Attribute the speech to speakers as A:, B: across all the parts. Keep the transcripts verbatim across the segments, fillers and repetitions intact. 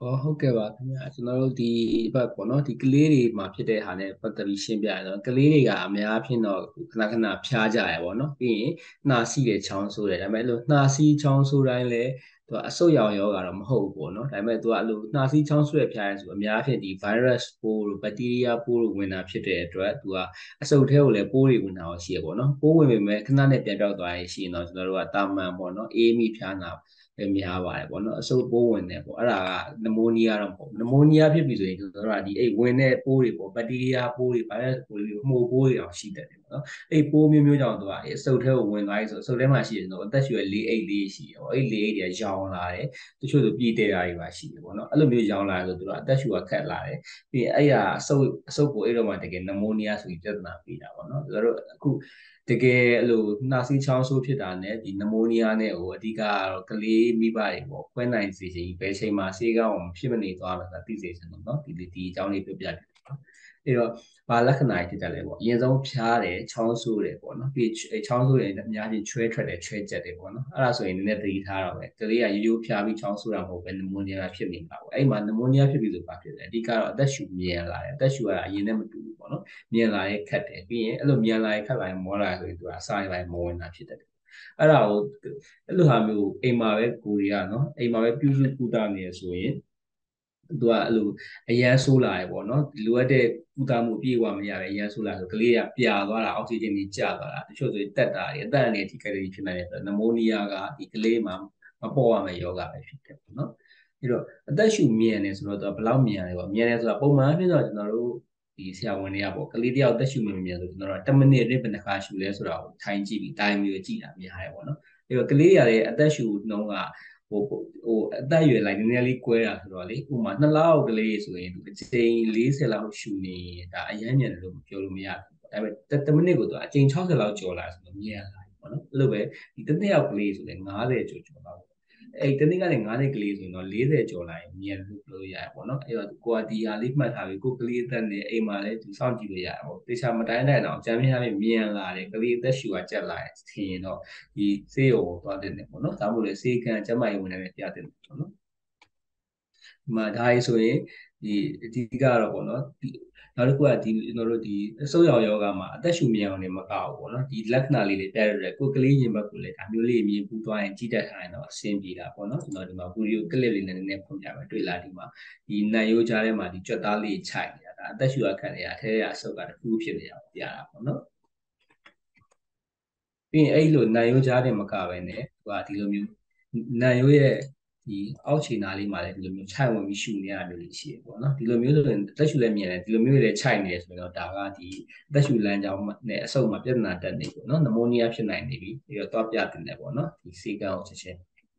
A: อ๋อဟုတ်ကဲ့ပါခင်ဗျာကျွန်တော်တို့ဒီဘက်ပေါ့နော်ဒီကလေးတွေမှာဖြစ်တဲ့ဟာနဲ့ပတ်သက်ပြီးရှင်းပြရအောင်ကလေးတွေကအများအားဖြင့်တော့ခဏခဏဖျားကြရပေါ့နော်ပြီးရင်နှာစီးတယ်ချောင်းဆိုးတယ်ဒါပေမဲ့အဲ့လိုနှာစီးချောင်းဆိုးတိုင်းလည်းသူကအဆုတ်ရောင်ရောဂါတော့မဟုတ်ဘူးပေါ့နော်ဒါပေမဲ့သူကအဲ့လိုနှာစီးချောင်းဆိုးရဖျားရဲဆိုအများအားဖြင့်ဒီ virus ပိုးတို့ bacteria ပိုးတို့ဝင်တာဖြစ်တဲ့အတွက်သူကအဆုတ်ထဲကိုလည်းပိုးတွေဝင်တာရှိရပေါ့နော်ပိုးဝင်ပေမဲ့ခဏနဲ့ပြန်ပြောက်သွားရင်ရှိရင်တော့ကျွန်တော်တို့ကတာမန်ပေါ့နော်အေးမိဖျားနာပဲများပါတယ်ပေါ့နော်အဆုတ်ပိုးဝင်တယ်ပေါ့အဲ့ဒါကနမိုးနီးယားတော့မဟုတ်နမိုးနီးယားဖြစ်ပြီဆိုရင်ကျွန်တော်တို့ကဒီအဲ့ဝင်တဲ့ပိုးတွေပေါ့ဘက်တီးရီးယားပိုးတွေဗိုင်းရပ်စ်ပိုးတွေမှုပိုးတွေအောင်ရှိတယ်ပေါ့နော်အဲ့ပိုးမျိုးမျိုးကြောင့်သူကအဆုတ်ထဲကိုဝင်သွားပြီဆိုအဆုတ်ထဲမှာရှိတယ်ဆိုတော့အသက်ရှူရလေးအိတ်လေးရှိတယ်ပေါ့အဲ့လေးအိတ်တွေကရောင်လာတယ်တချို့ဆိုပြည်တဲတာတွေပါရှိတယ်ပေါ့နော်အဲ့လိုမျိုးရောင်လာဆိုသူကအသက်ရှူရခက်လာတယ်ပြီးရင်အဲ့ရအဆုတ်အဆုတ်ကိုအဲ့တော့မှတကယ်နမိုးနီးယားဆိုပြီးပြဿနာပြီးတာပေါ့နော်ကျွန်တော်တို့အခုတကယ်အဲ့လိုနှာစေးချောင်းဆိုးဖြစ်တာနဲ့ဒီနမိုးနီးယားနဲ့ဟိုအဓိကတော့ကလေးမိဘတွေပေါ့ခွဲနိုင်စေချင်ဘယ်ချိန်မှာစေးကောင်းအောင်ဖြစ်မနေသွားမှာသိစေချင်တော့เนาะဒီဒီအကြောင်းလေးပြောပြတယ်ပေါ့အဲ့တော့ဘာလက္ခဏာတွေဖြစ်တယ်လဲပေါ့အရင်ဆုံးဖျားတယ်ချောင်းဆိုးတယ်ပေါ့နော်ပြီးချောင်းဆိုးတယ်အများကြီးချွဲထွက်တယ်ချွဲကျက်တယ်ပေါ့နော်အဲ့ဒါဆိုရင်နည်းနည်းသတိထားတော့ပဲကလေးကရိုးရိုးဖျားပြီးချောင်းဆိုးတာမဟုတ်ပဲနမိုးနီးယားဖြစ်နေတာပေါ့အဲ့မှာနမိုးနီးယားဖြစ်ပြီဆိုဘာဖြစ်လဲအဓိကတော့အသက်ရှူမြန်လာတယ်အသက်ရှူရတာအရင်နဲ့မတူဘူးပေါ့နော်မြန်လာရဲ့ခတ်တယ်ပြီးရင်အဲ့လိုမြန်လာရဲ့ခတ်လာရင်မောလာဆိုရင်သူကအစာရပိုင်းမဝင်တာဖြစ်တယ်အဲ့ဒါကိုအဲ့လိုဟာမျိုးအိမ်မှာပဲကိုရီးယားနော်အိမ်မှာပဲပြုစုကုသနေရဆိုရင်သူကအဲ့လိုအရန်ဆိုးလာရပေါ့နော်လိုအပ်တဲ့ကုသမှုပြေဝမရပဲအရန်ဆိုးလာဆိုကလေးကပြာသွားတာအောက်ဆီဂျင်တွေကျသွားတာတချို့ဆိုတက်တာတွေအသက်အန္တရာယ်ထိခိုက်နေဖြစ်နိုင်တယ်နမိုးနီးယားကဒီကလေးမှာမပေါ်ရမယ့်ယောဂပဲဖြစ်တယ်ပေါ့နော်ပြီးတော့အသက်ရှူမြန်နေဆိုတော့သူကဘယ်လောက်မြန်လဲပေါ့မြန်နေဆိုတာပုံမှန်အဖြစ်တော့ကျွန်တော်တို့ဒီဆရာဝန်တွေကပေါ့ကလေးတယောက်တက်ရှူမြန်မြန်ဆိုကျွန်တော်တို့10မိနစ်အတွင်းဘယ်နှခါရှူလဲဆိုတာကိုထိုင်ကြည့်ပြီးတိုင်းပြီးကြည့်တာများတယ်ပေါ့နော်ပြီးတော့ကလေးရတဲ့အသက်ရှူနှုန်းကဟိုဟိုအသက်အရွယ်လိုက်နည်းနည်းလေးကွဲတာဆိုတော့လေဥမာနှစ်လအောက်ကလေးဆိုရင်သူအချိန်၄၀လောက်ရှူနေဒါအရမ်းမြန်တယ်လို့ပြောလို့မရဘူးဒါပေမဲ့10မိနစ်ကိုသူအချိန်60လောက်ကျော်လာဆိုတော့မြန်လာပြီပေါ့နော်အဲ့လိုပဲဒီတစ်နှစ်ယောက်ကလေးဆိုရင်50ကျော်ကျော်လောက်အဲ့တနေ့ကနေငါးနှစ်ကလေးဆိုရင်တော့၄၀ကျော်လာရင်မြန်လို့ပြောလို့ရတယ်ပေါ့နော်အဲ့တော့ကိုကဒီဟာလေးမှတ်ထားပြီးကိုကလေးအသက်နဲ့အိမ်မှာလည်းသူစောင့်ကြည့်လို့ရတယ်ပေါ့တေချာမတိုင်းနိုင်အောင်ကြမ်းပြင်းပြမြန်လာတယ်ကလေးအသက်ရှူကကြက်လာရင်ထင်ရင်တော့ဒီဆေးရုံကိုသွားတင်တယ်ပေါ့နော်ဒါမှမဟုတ်လေဆေးကန်ကျန်းမာရေးဝန်ထမ်းတွေပြတင်တယ်ပေါ့နော်ဒီမှာဒါရေးဆိုရင်ဒီအဓိကတော့ပေါ့နော်ဒီနောက်တစ်ခုကဒီကျွန်တော်တို့ဒီအဆုတ်ရောင်ယောဂမှာအသက်ရှူမြန်အောင်နေမကောက်ဘူးပေါ့နော်ဒီလက္ခဏာလေးတွေပြရတဲ့ကိုကလေးရင်ဘတ်ကိုလည်းဒါမျိုးလေးမြင်ပူသွားရင်ကြည့်တတ်ထားရင်တော့အဆင်ပြေတာပေါ့နော်ကျွန်တော်ဒီမှာဗီဒီယိုကလစ်လေးနဲ့နည်းနည်းဖွင့်ပြမယ်တွေ့လားဒီမှာဒီနံရိုးကြားထဲမှာဒီကြွက်သားလေးခြိုက်နေတာဒါအသက်ရှူရခက်နေရအထဲကအဆုတ်ကတစ်ခုဖြစ်နေတာပြတာပေါ့နော်ပြီးရင်အဲ့လိုနံရိုးကြားထဲမကပဲနဲ့ဟိုကဒီလိုမျိုးနံရိုးရဲ့ဒီအောက်ခြေနားလေးမှာလည်းဒီလိုမျိုးခြိုက်ဝင်ပြီးရှူနေရတာမျိုးလေးရှိရပေါ့နော်ဒီလိုမျိုးဆိုရင်အသက်ရှူလည်းမြင်တယ်ဒီလိုမျိုးလည်းခြိုက်နေတယ်ဆိုရင်တော့ဒါကဒီအသက်ရှူလမ်းကြောင်းနဲ့အဆုတ်မှာပြဿနာတက်နေပေါ့နော်နမိုးနီးယားဖြစ်နိုင်နေပြီပြီးတော့သွားပြတင်တယ်ပေါ့နော်ဒီစေကန်းကိုချက်ချင်း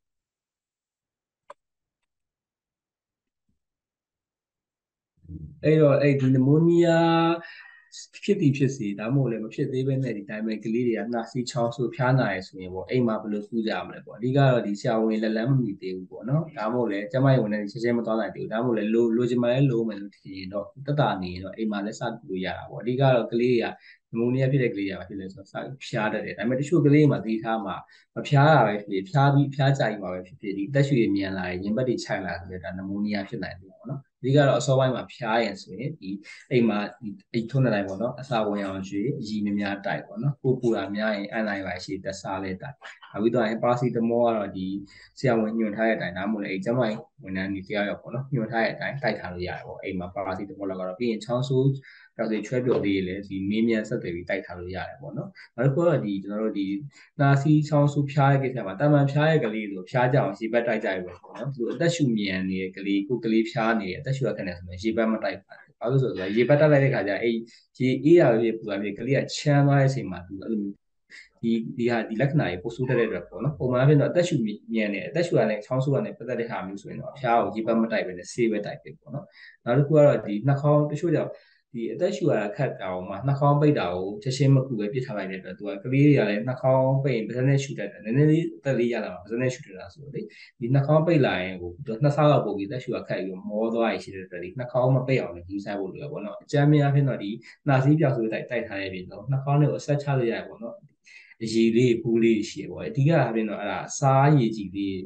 A: အဲ့တော့အဲ့ဒီနမိုးနီးယားဖြစ်သည်ဖြစ်စီဒါမှမဟုတ်လည်းမဖြစ်သေးဘဲနဲ့ဒီတိုင်းပဲကလေးတွေကနှာစေးချောင်းဆိုးဖျားနာရဆိုရင်ပေါ့အိမ်မှာဘယ်လိုကုကြမလဲပေါ့အဓိကတော့ဒီဆရာဝန်လက်လန်းမမီသေးဘူးပေါ့နော်ဒါမှမဟုတ်လည်းကျမရဲ့ဝန်ထမ်းချက်ချင်းမသွားနိုင်သေးဘူးဒါမှမဟုတ်လည်းလိုလိုချင်မှလည်းလိုမယ်လို့ထင်ရင်တော့တက်တာနေရင်တော့အိမ်မှာလည်းစကုလို့ရတာပေါ့အဓိကတော့ကလေးတွေကနမိုးနီးယားဖြစ်တဲ့ကလေးတွေကဖြစ်လဲဆိုတော့ဖျားတတ်တယ်ဒါပေမဲ့တချို့ကလေးတွေမှာသတိထားမှာမဖျားတာပဲဖြစ်ဖြစ်ဖျားပြီးဖျားကြိုက်မှာပဲဖြစ်ဖြစ်ဒီတက်ရှူရမြန်လာရင်ရင်ဘတ်တွေခြိုက်လာဆိုတော့ဒါနမိုးနီးယားဖြစ်နိုင်တယ်ပေါ့နော်အဓိကတော့အစောပိုင်းမှာဖျားရင်ဆိုရင်ဒီအိမ်မှာဒီအိတ်ထုံးတဲ့တိုင်းပေါ့နော်အစာဝင်အောင်ရွှေအကြီးများများတိုက်ပေါ့နော်ကိုပူတာများရင်အန်လိုက်ပါရှိတက်စားလဲတိုက်နောက်ပြီးတော့ပါစီတမောကတော့ဒီဆရာဝန်ညွှန်ထားတဲ့အတိုင်းဒါမှမဟုတ်လေအိမ်ကျမကြီးဝန်ထမ်းဒီတရားရောက်ပေါ့နော်ညွှန်ထားတဲ့အတိုင်းတိုက်ထားလို့ရတယ်ပေါ့အိမ်မှာပါစီတမောလောက်ကတော့ပြီးရင်ချောင်းဆိုးတော့ဒီချွဲပြုတ်လေးလည်းဒီမေးမြန်းဆက်သွယ်ပြီးတိုက်ထားလို့ရတယ်ပေါ့နော်နောက်တစ်ခုကတော့ဒီကျွန်တော်တို့ဒီနာစီချောင်းဆိုးဖျားတဲ့ကိစ္စမှာတာမန်ဖျားတဲ့ကလေးဆိုဖျားကြအောင်ရေဘက်တိုက်ကြရပဲပေါ့နော်ဒီလိုအသက်ရှူမြန်နေတဲ့ကလေးကိုကလေးဖျားနေတဲ့အသက်ရှူရခက်နေဆိုရင်ရေဘက်မတိုက်ပါဘူးဘာလို့ဆိုတော့ရေဘက်တက်လိုက်တဲ့ခါကျအဲ့ရေအေးရပဲပူလာပြီးကလေးကချမ်းသွားတဲ့အချိန်မှာသူအဲ့လိုဒီဒီဟာဒီလက္ခဏာတွေပိုဆိုးတတ်တဲ့အတွက်ပေါ့နော်ပုံမှန်အဖြစ်တော့အသက်ရှူမြန်နေအသက်ရှူရတဲ့ချောင်းဆိုးရတဲ့ပတ်သက်တဲ့ဟာမျိုးဆိုရင်တော့အဖျားကိုရေဘက်မတိုက်ပဲနဲ့ဆေးပဲတိုက်ပဲပေါ့နော်နောက်တစ်ခုကတော့ဒီနှာခေါင်းတချို့ကြောင့်ဒီအသက်ရှူရတာခက်တာအောင်မှနှာခေါင်းပိတ်တာကိုချက်ချင်းမကူပဲပြစ်ထားလိုက်တဲ့အတွက်သူကကလေးတွေကလည်းနှာခေါင်းပိတ်ရင်ပါးစပ်နဲ့ရှူတတ်တယ်နည်းနည်းလေးအသက်လေးရလာမှာပါးစပ်နဲ့ရှူတတ်တာဆိုတော့လေဒီနှာခေါင်းပိတ်လာရင်ဟိုနှစ်ဆလောက်ပို့ပြီးသက်ရှူရခက်ပြီးမောသွားရရှိတဲ့အတွက်ဒီနှာခေါင်းမပိတ်အောင်လည်းယူဆိုင်ဖို့လိုရပေါ့နော်အကြမ်းများဖြစ်တော့ဒီနှာစည်းပြောက်ဆိုတိုက်တိုက်ထားတဲ့ပြင်တော့နှာခေါင်းလေးကိုအဆက်ချလို့ရတယ်ပေါ့နော်အရည်လေးပူးလေးရှိရပေါ့အဓိကအပြင်တော့အဲ့ဒါစားရည်ကြည်လေး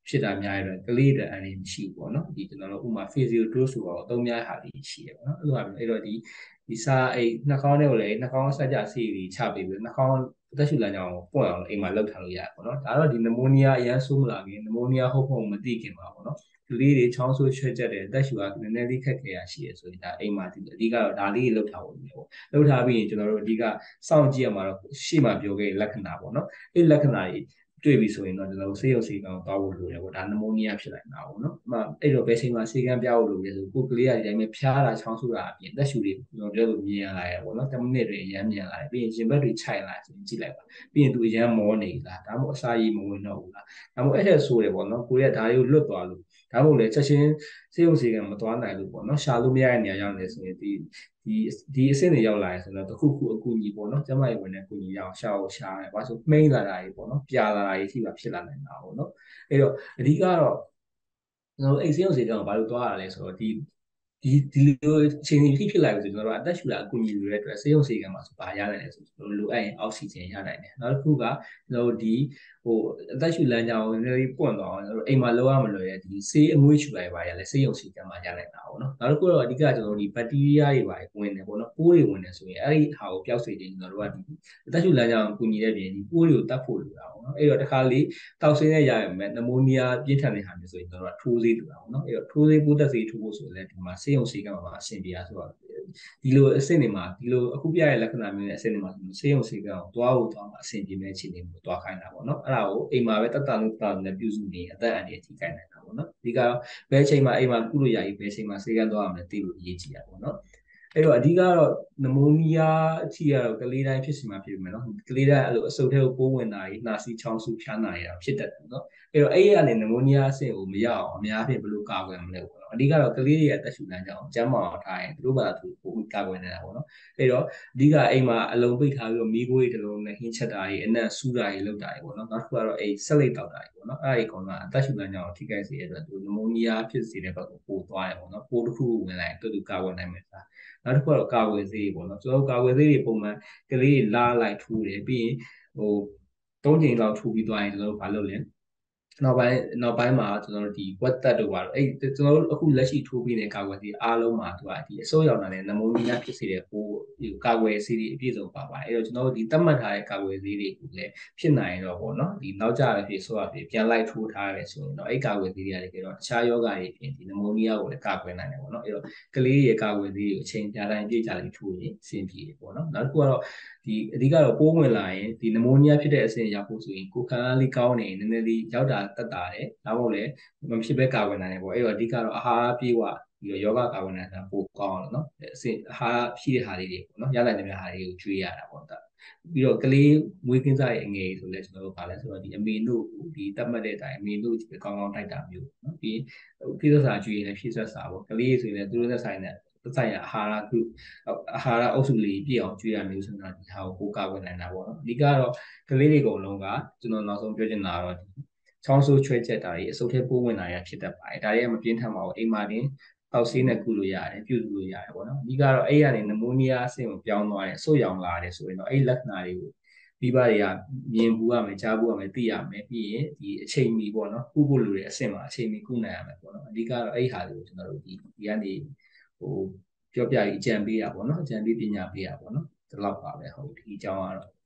A: ဖြစ်တာများတယ်ကလေးတွေအန်နေမရှိဘူးပေါ့နော်ဒီကျွန်တော်တို့ဥမာ physio dose ဆိုတော့အသုံးများဟာဒီရှိတယ်ပေါ့နော်အဲ့လိုဟာအဲ့တော့ဒီဒီစာအိတ်နှာခေါင်းထဲကိုလည်းနှာခေါင်းဆက်ကြဆေးတွေချပေးပြီးနှာခေါင်းအသက်ရှူလမ်းကြောင်းကိုပွင့်အောင်အိမ်မှာလှုပ်ထားလို့ရတယ်ပေါ့နော်ဒါတော့ဒီနမိုးနီးယားအရန်ဆိုးမလာခင်နမိုးနီးယားဟုတ်ဟုတ်မသိခင်ပါပေါ့နော်ကလေးတွေချောင်းဆိုးချွတ်ချက်တယ်အသက်ရှူကနည်းနည်းလေးခက်ခဲရရှိရဆိုရင်ဒါအိမ်မှာဒီအဓိကတော့ဒါလေးလှုပ်ထားဖို့ပေါ့လှုပ်ထားပြီးရင်ကျွန်တော်တို့အဓိကစောင့်ကြည့်ရမှာတော့ရှေ့မှာပြောခဲ့လက္ခဏာပေါ့နော်အဲ့လက္ခဏာတွေတွေ့ပြီဆိုရင်တော့ကျွန်တော်တို့ဆေးရုံဆေးကောင်သွားဖို့လိုတယ်ပေါ့ဒါနမိုးနီးယားဖြစ်လိုက်တာပေါ့နော်အမှအဲ့တော့ဘယ်ချိန်မှာဆေးကန်းပြဖို့လိုလဲဆိုကိုကလေးကဒီတိုင်းပဲဖျားတာချောင်းဆိုးတာအပြင်သက်ရှူတွေကျွန်တော်ပြောလို့မြင်ရလာရပေါ့နော်tenမိနစ်တွေအရမ်းမြင်လာတယ်ပြီးရင်ရင်ဘတ်တွေခြိုက်လာဆိုရင်ကြည့်လိုက်ပါပြီးရင်သူအရမ်းမောနေလားဒါမှမဟုတ်အစာရည်မဝင်တော့ဘူးလားဒါမှမဟုတ်အဲ့ထက်ဆိုးတယ်ပေါ့နော်ကိုရီးယားဒါတွေကိုလွတ်သွားလို့ဒါမှမဟုတ်လေချက်ချင်းဆေးရုံဆေးကန်းမသွားနိုင်လို့ပေါ့နော်ရှာလို့မရတဲ့နေရာရောက်နေဆိုရင်ဒီဒီဒီအဆင့်တွေရောက်လာရင်ဆိုတော့တခုခုအကူအညီပေါ့နော်ကျမရေဝင်တဲ့အကူအညီရအောင်ရှာအောင်ရှာတယ်ဘာလို့မှိန်းလာတာကြီးပေါ့နော်ပြာလာတာကြီးရှိမှဖြစ်လာနိုင်တာပေါ့နော်အဲ့တော့အဓိကတော့ကျွန်တော်အိတ်ဆေးရုံဆေးကန်းကိုဘာလို့သွားရလဲဆိုတော့ဒီဒီဒီလိုအချိန်ကြီးဖြစ်လာပြီဆိုကျွန်တော်တို့အသက်ရှူတာအကူအညီလိုတဲ့အတွက်ဆေးရုံဆေးကန်းမှာဆိုဘာရနိုင်လဲဆိုကျွန်တော်လိုအပ်ရင်အောက်ဆီဂျင်ရနိုင်တယ်နောက်တစ်ခုကကျွန်တော်တို့ဒီဟိုအသက်ရှူလမ်းကြောင်းကိုနည်းနည်းပွင့်သွားအောင်ကျွန်တော်တို့အိမ်မှာလောရမလို့ရဒီဆေးအငွေ့ရှူလိုက်ပါရလဲဆေးရုံဆေးကန်းမှာရနိုင်တာပေါ့နော်နောက်တစ်ခုတော့အဓိကကျွန်တော်တို့ဒီဘက်တီးရီးယားတွေပါဝင်တယ်ပေါ့နော်ပိုးတွေဝင်တယ်ဆိုရင်အဲ့ဒီဟာကိုပျောက်စေခြင်းကျွန်တော်တို့ကဒီအသက်ရှူလမ်းကြောင်းကိုကူညီတဲ့ပြင်ဒီပိုးတွေကိုတတ်ဖို့လိုတာပေါ့နော်အဲ့တော့တခါလေတောက်ဆင်းနဲ့ရရမယ်နမိုးနီးယားပြင်းထန်တဲ့ဟာမျိုးဆိုရင်ကျွန်တော်တို့ကထိုးဆေးတူတာပေါ့နော်အဲ့တော့ထိုးဆေးပိုးသက်ဆေးထိုးဖို့ဆိုရင်ဒီမှာဆေးရုံဆေးကန်းမှာအဆင်ပြေတာဆိုတော့ဒီလိုအဆင့်တွေမှာဒီလိုအခုပြရတဲ့လက္ခဏာမျိုးနဲ့အဆင့်တွေမှာဆေးရုံဆေးကန်းကိုသွားဖို့သွားမှာအဆင်ပြေမဲ့အခြေအနေမျိုးသွားခိုင်းတာပေါ့နော်အဲ့ဒါကိုအိမ်မှာပဲတတ်တာလို့တာနဲ့ပြုစုနေအသက်အန္တရာယ်ထိခိုက်နိုင်တာပေါ့နော်ဒီကဘယ်ချိန်မှာအိမ်မှာကုလို့ရပြီဘယ်ချိန်မှာဆေးကန်းသွားရမလဲသိလို့အရေးကြီးတာပေါ့နော်အဲ့တော့အဓိကတော့နမိုးနီးယားအထိကတော့ကလေးတိုင်းဖြစ်စီမှာဖြစ်ပြီမယ်နော်ကလေးတိုင်းအဲ့လိုအဆုတ်ထဲကိုပိုးဝင်တာကြီးနှာစီးချောင်းဆူဖျားနာရတာဖြစ်တတ်တယ်နော်အဲ့တော့အဲ့ဒီကနေနမိုးနီးယားအဆင့်ကိုမရအောင်အများဖြင့်ဘယ်လိုကာကွယ်မလဲပေါ့နော်အဓိကတော့ကလေးတွေရဲ့တက်ရှူလမ်းကြောင်းကျန်းမာအောင်ထားရင်သူတို့ဘာသူပိုကာကွယ်နေတာပေါ့နော်အဲ့တော့အဓိကအိမ်မှာအလုံးပိတ်ထားပြီးတော့မိခိုးတွေတစ်လုံးနဲ့ဟင်းချက်တာကြီးအနံ့ဆူတာကြီးလုပ်တာကြီးပေါ့နော်နောက်တစ်ခုကတော့အဲ့ဆက်လက်တောက်တာကြီးပေါ့နော်အဲ့ဒီကောင်ကအတက်ရှူလမ်းကြောင်းကိုထိခိုက်စေတဲ့အတွက်သူနမိုးနီးယားဖြစ်စေတဲ့ဘက်ကိုပို့သွားတယ်ပေါ့နော်ပိုးတစ်ခုဝင်လာရင်သူတို့ကာကွယ်နိုင်မယ်ဆိုတာနောက်တစ်ခုကတော့ကာကွယ်ဆေးပေါ့နော်ကျွန်တော်တို့ကာကွယ်ဆေးတွေပုံမှန်ကလေးတွေလာလိုက်ထိုးတယ်ပြီးရင်ဟိုသုံးချိန်လောက်ထိုးပြီးသွားရင်ကျွန်တော်တို့ဘာလုပ်လဲနောက်ပိုင်းနောက်ပိုင်းမှာကျွန်တော်တို့ဒီဝက်သက်တို့ပါတော့အဲ့ကျွန်တော်တို့အခုလက်ရှိထိုးပြီးတဲ့ကာကွယ်ဆေးအားလုံးမှာသူကဒီအစိုးရအောင်တဲ့နမိုးနီးယားဖြစ်စေတဲ့ဟိုကာကွယ်ဆေးတွေအပြည့်စုံပါပါတယ်အဲ့တော့ကျွန်တော်တို့ဒီသတ်မှတ်ထားတဲ့ကာကွယ်ဆေးတွေကိုလည်းဖြစ်နိုင်တော့ပေါ့နော်ဒီနောက်ကျတဲ့ဖြစ်ဆိုရဖြစ်ပြန်လိုက်ထိုးထားရဲဆိုရင်တော့အဲ့ကာကွယ်ဆေးတွေကလည်းကြတော့တခြားယောဂတွေဖြစ်ဒီနမိုးနီးယားကိုလည်းကာကွယ်နိုင်တယ်ပေါ့နော်အဲ့တော့ကလေးရဲ့ကာကွယ်ဆေးတွေကိုအချိန်ကြာတိုင်းပြည့်ကြလိထိုးရင်အဆင်ပြေတယ်ပေါ့နော်နောက်တစ်ခုကတော့ဒီအဓိကတော့ပိုးဝင်လာရင်ဒီနမိုးနီးယားဖြစ်တဲ့အဆင့်ရောက်ဖို့ဆိုရင်ကိုယ်ခံအားလေးကောင်းနေနည်းနည်းလေးရောက်တာတက်တာတယ်ဒါမှမဟုတ်လည်းမဖြစ်ပဲကာကွယ်နိုင်တယ်ပေါ့အဲ့တော့အဓိကတော့အာဟာရပြေဝပြီးတော့ယောဂကာကွယ်နိုင်တာပိုကောင်းအောင်နော်အဆင့်အာဟာရရှိတဲ့ဟာလေးတွေပေါ့နော်ရနိုင်တဲ့ဟာလေးကိုကျွေးရတာပေါ့ဒါပြီးတော့ကလေးမွေးကင်းစားရဲ့အငယ်ဆိုလဲကျွန်တော်တို့ဗာလဲဆိုတော့ဒီအမေတို့ဒီတတ်မှတ်တဲ့အတိုင်းအမေတို့ကောင်းကောင်းတိုက်တာမျိုးနော်ပြီးဖြည့်ဆွတ်စာကျွေးရင်ဖြည့်ဆွတ်စာပေါ့ကလေးဆိုရင်လည်းသူတို့နဲ့ဆိုင်တဲ့ဆိုင်ရာအာဟာရခုအာဟာရအုပ်စုလေးပြည့်အောင်ကျွေးရမျိုးဆိုတော့ဒီဟာကိုကိုကာကွယ်နိုင်တာပေါ့နော်အဓိကတော့ကလေးတွေအကုန်လုံးကကျွန်တော်နောက်ဆုံးပြောချင်တာတော့ချောင်းဆိုးချွဲချက်တာတွေအဆုတ်ထဲပိုးဝင်တာရဖြစ်တတ်ပါတယ်ဒါတွေကမပြင်းထန်ပါဘူးအိမ်မှာတင်တောက်ဆေးနဲ့ကုလို့ရတယ်ပြုစုလို့ရတယ်ပေါ့နော်အဓိကတော့အဲ့ရနေနမိုးနီးယားအဆင့်ကိုပြောင်းသွားတယ်ဆုတ်ရောင်လာတယ်ဆိုရင်တော့အဲ့လက္ခဏာတွေကိုမိဘတွေကမြင်ဘူးရမယ်ကြားဘူးရမယ်သိရမယ်ပြီးရင်ဒီအချိန်မီပေါ့နော်ကုဖို့လိုတဲ့အဆင့်မှာအချိန်မီကုနိုင်ရမယ်ပေါ့နော်အဓိကတော့အဲ့ဟာတွေကိုကျွန်တော်တို့ဒီဒီကနေဟိုပြောပြပြီးအကြံပေးတာပေါ့နော်အကြံပေးပညာပေးတာပေါ့နော်ဒီလောက်ပါပဲဟုတ်ဒီအကြောင်းကတော့